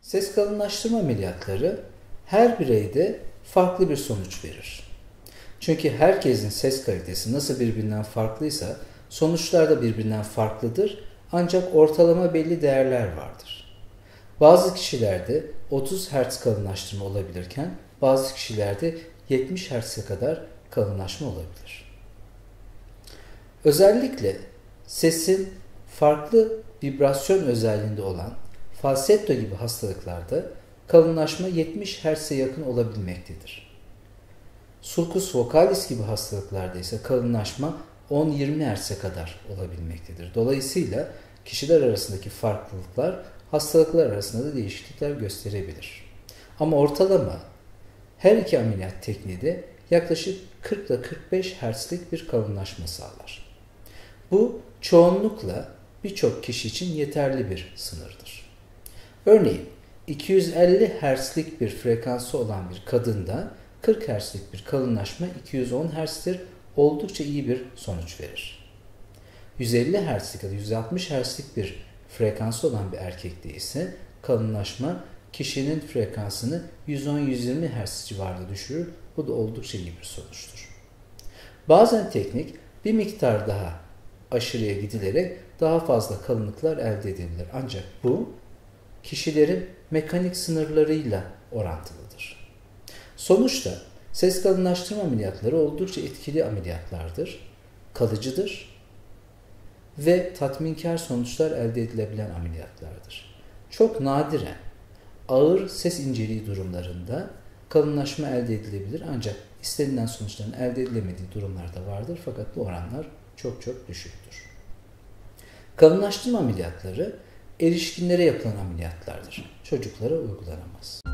Ses kalınlaştırma ameliyatları her bireyde farklı bir sonuç verir. Çünkü herkesin ses kalitesi nasıl birbirinden farklıysa sonuçlar da birbirinden farklıdır, ancak ortalama belli değerler vardır. Bazı kişilerde 30 Hz kalınlaştırma olabilirken bazı kişilerde 70 Hz'e kadar kalınlaşma olabilir. Özellikle sesin farklı vibrasyon özelliğinde olan falsetto gibi hastalıklarda kalınlaşma 70 Hz'e yakın olabilmektedir. Sulcus vocalis gibi hastalıklarda ise kalınlaşma 10-20 Hz'e kadar olabilmektedir. Dolayısıyla kişiler arasındaki farklılıklar hastalıklar arasında da değişiklikler gösterebilir. Ama ortalama her iki ameliyat tekniği de yaklaşık 40 ile 45 Hz'lik bir kalınlaşma sağlar. Bu çoğunlukla birçok kişi için yeterli bir sınırdır. Örneğin 250 Hz'lik bir frekansı olan bir kadında 40 Hz'lik bir kalınlaşma 210 Hz'tir, oldukça iyi bir sonuç verir. 150 Hz'lik ya da 160 Hz'lik bir frekansı olan bir erkekte ise kalınlaşma kişinin frekansını 110-120 Hz civarında düşürür. Bu da oldukça iyi bir sonuçtur. Bazen teknik bir miktar daha aşırıya gidilerek daha fazla kalınlıklar elde edilebilir. Ancak bu kişilerin mekanik sınırlarıyla orantılıdır. Sonuçta ses kalınlaştırma ameliyatları oldukça etkili ameliyatlardır, kalıcıdır ve tatminkar sonuçlar elde edilebilen ameliyatlardır. Çok nadiren ağır ses inceliği durumlarında kalınlaşma elde edilebilir, ancak istenilen sonuçların elde edilemediği durumlar da vardır, fakat bu oranlar çok düşüktür. Kalınlaştırma ameliyatları erişkinlere yapılan ameliyatlardır. Çocuklara uygulanamaz.